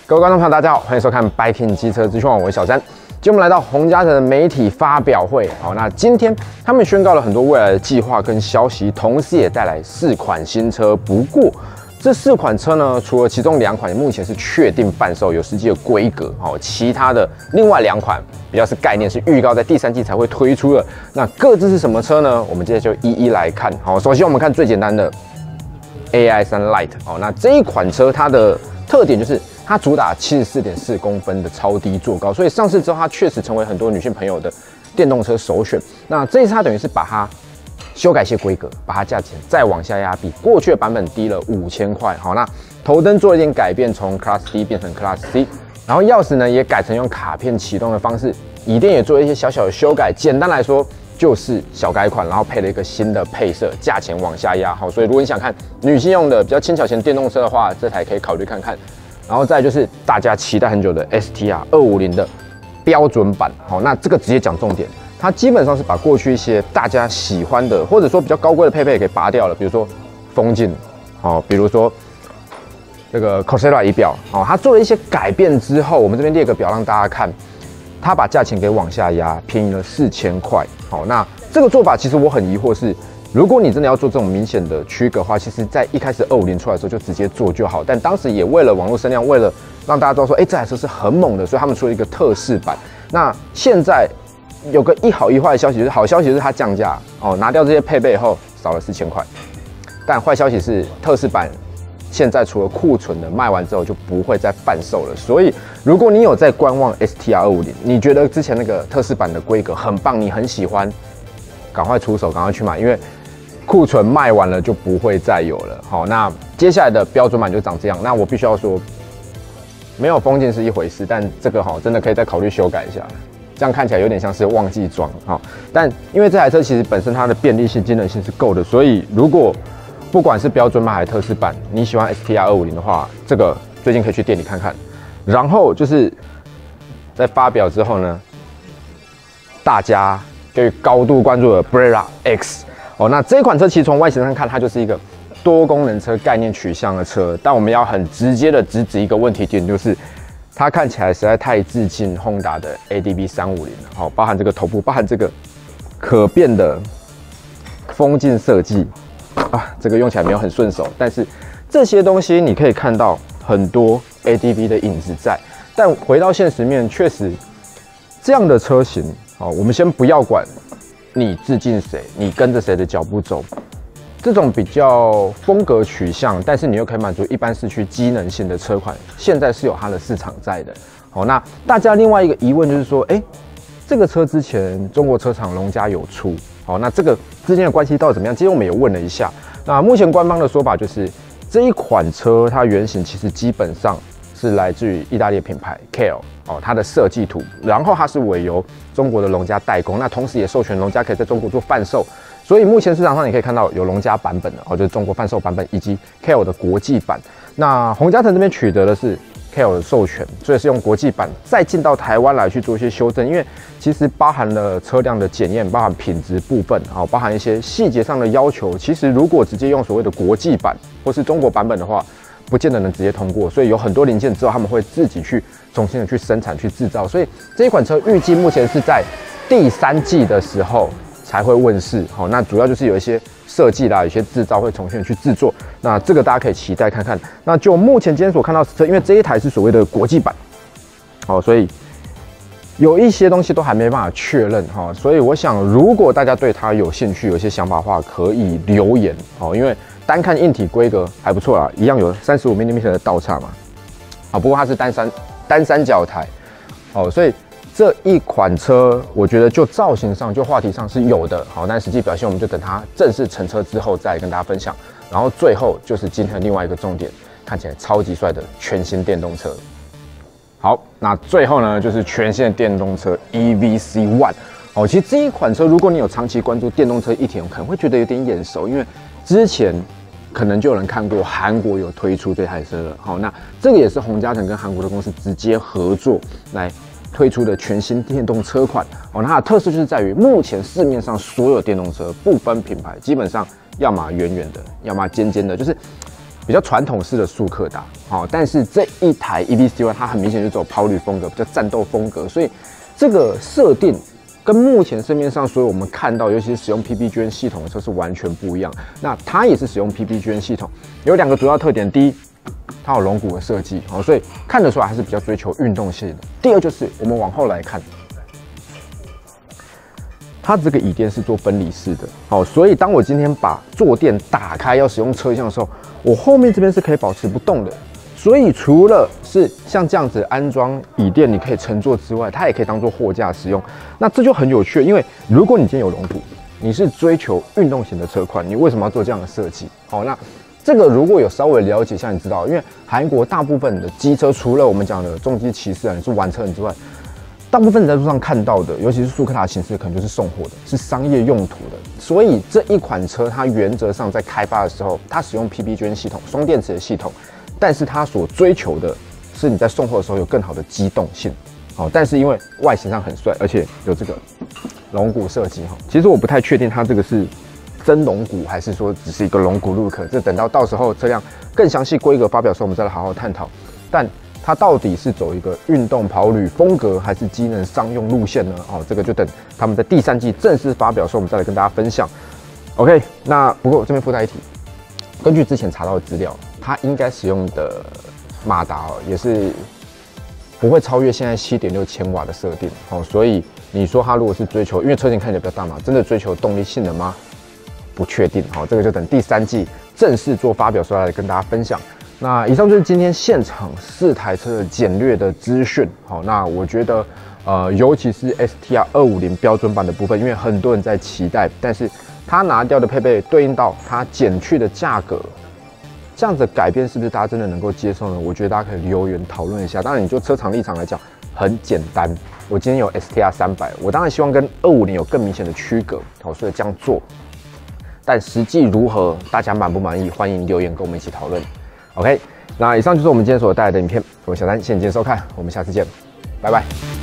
各位观众朋友，大家好，欢迎收看 Biking 机车资讯网，我是小詹。今天我们来到宏嘉诚的媒体发表会。好，那今天他们宣告了很多未来的计划跟消息，同时也带来4款新车。不过这4款车呢，除了其中2款目前是确定贩售，有实际的规格，其他的另外2款比较是概念，是预告在第3季才会推出的。那各自是什么车呢？我们接下来就一一来看。好，首先我们看最简单的 AI3 Lite。好，那这一款车它的特点就是它主打74.4公分的超低坐高，所以上市之后它确实成为很多女性朋友的电动车首选。那这一次它等于是把它修改一些规格，把它价钱再往下压，比过去的版本低了5000块。好，那头灯做了一点改变，从 Class D 变成 Class C， 然后钥匙呢也改成用卡片启动的方式，椅垫也做了一些小小的修改。简单来说就是小改款，然后配了一个新的配色，价钱往下压。好，所以如果你想看女性用的比较轻巧型电动车的话，这台可以考虑看看。然后再来就是大家期待很久的 STR250的标准版。好，那这个直接讲重点，它基本上是把过去一些大家喜欢的，或者说比较高贵的配备给拔掉了，比如说风镜，比如说这个 Corsair 仪表，它做了一些改变之后，我们这边列个表让大家看，它把价钱给往下压，便宜了4000块。好，那这个做法其实我很疑惑是，如果你真的要做这种明显的区隔的话，其实在一开始250出来的时候就直接做就好。但当时也为了网络声量，为了让大家知道说，这台车是很猛的，所以他们出了一个特仕版。那现在有个一好一坏的消息，就是好消息是它降价，拿掉这些配备以后少了4000块。但坏消息是特仕版现在除了库存的卖完之后就不会再贩售了。所以如果你有在观望 STR250，你觉得之前那个特仕版的规格很棒，你很喜欢，赶快出手，赶快去买，因为库存卖完了就不会再有了。好，那接下来的标准版就长这样。那我必须要说，没有风镜是一回事，但这个真的可以再考虑修改一下。这样看起来有点像是忘记装。但因为这台车其实本身它的便利性、机能性是够的，所以如果不管是标准版还是特仕版，你喜欢 STR250的话，这个最近可以去店里看看。然后就是在发表之后呢，大家对高度关注的 Brera X。那这款车其实从外形上看，它就是一个多功能车概念取向的车，但我们要很直接的直指一个问题点，就是它看起来实在太致敬 Honda 的 ADV350了。包含这个头部，包含这个可变的风镜设计这个用起来没有很顺手，但是这些东西你可以看到很多 ADV 的影子在。但回到现实面，确实这样的车型，我们先不要管你致敬谁，你跟着谁的脚步走，这种比较风格取向，但是你又可以满足一般市区机能性的车款，现在是有它的市场在的。那大家另外一个疑问就是说，这个车之前中国车厂龙家有出，那这个之间的关系到底怎么样？今天我们也问了一下，那目前官方的说法就是这一款车它原型其实基本上是来自于意大利品牌 KL， 它的设计图，然后它是委由中国的龙家代工，那同时也授权龙家可以在中国做贩售，所以目前市场上你可以看到有龙家版本的，就是中国贩售版本，以及 KL 的国际版。那宏嘉诚这边取得的是 KL 的授权，所以是用国际版再进到台湾来去做一些修正，因为其实包含了车辆的检验，包含品质部分，包含一些细节上的要求。其实如果直接用所谓的国际版或是中国版本的话，不见得能直接通过，所以有很多零件之后他们会自己去重新的去生产、去制造。所以这一款车预计目前是在第3季的时候才会问世。那主要就是有一些设计啦，有些制造会重新去制作。那这个大家可以期待看看。那就目前今天所看到的车，因为这一台是所谓的国际版，所以有一些东西都还没办法确认。所以我想，如果大家对它有兴趣、有一些想法的话，可以留言。因为单看硬体规格还不错啦，一样有35mm 的倒叉嘛。不过它是单三角台。所以这一款车，我觉得就造型上、就话题上是有的。但实际表现我们就等它正式成车之后再跟大家分享。然后最后就是今天的另外一个重点，看起来超级帅的全新电动车。好，那最后呢就是全新的电动车 EVC One。其实这一款车，如果你有长期关注电动车议题，可能会觉得有点眼熟，因为之前可能就有人看过韩国有推出这台车了。那这个也是宏嘉诚跟韩国的公司直接合作来推出的全新电动车款。那它的特色就是在于，目前市面上所有电动车不分品牌，基本上要么圆圆的，要么尖尖的，就是比较传统式的速克达，好，但是这一台 EV-C1 它很明显就走跑旅风格，比较战斗风格，所以这个设定跟目前市面上所有我们看到，尤其是使用 PPGN 系统的车是完全不一样。那它也是使用 PPGN 系统，有2个主要特点，第一，它有龙骨的设计，好，所以看得出来还是比较追求运动性的。第二就是我们往后来看。它这个椅垫是做分离式的，好，所以当我今天把坐垫打开要使用车厢的时候，我后面这边是可以保持不动的。所以除了是像这样子安装椅垫，你可以乘坐之外，它也可以当做货架使用。那这就很有趣，因为如果你今天有龙骨，你是追求运动型的车款，你为什么要做这样的设计？好，那这个如果有稍微了解一下，你知道，因为韩国大部分的机车，除了我们讲的重机骑士啊，你是玩车人之外。大部分你在路上看到的，尤其是速克达形式，可能就是送货的，是商业用途的。所以这一款车，它原则上在开发的时候，它使用 PPGN 系统、双电池的系统，但是它所追求的是你在送货的时候有更好的机动性。好，但是因为外形上很帅，而且有这个龙骨设计哈，其实我不太确定它这个是真龙骨，还是说只是一个龙骨 look。这等到时候车辆更详细规格发表的时候，我们再来好好探讨。但它到底是走一个运动跑旅风格，还是机能商用路线呢？哦，这个就等他们在第3季正式发表的时候，我们再来跟大家分享。OK， 那不过这边附带一提，根据之前查到的资料，它应该使用的马达也是不会超越现在7.6千瓦的设定。哦，所以你说它如果是追求，因为车型看起来比较大嘛，真的追求动力性能吗？不确定。好，这个就等第3季正式做发表时候来跟大家分享。那以上就是今天现场4台车的简略的资讯。好，那我觉得，尤其是 STR 250标准版的部分，因为很多人在期待，但是它拿掉的配备对应到它减去的价格，这样子改变是不是大家真的能够接受呢？我觉得大家可以留言讨论一下。当然，你就车厂立场来讲，很简单。我今天有 STR 300，我当然希望跟250有更明显的区隔，好，所以这样做。但实际如何，大家满不满意？欢迎留言跟我们一起讨论。OK， 那以上就是我们今天所带来的影片，我是小丹，谢谢你今天收看，我们下次见，拜拜。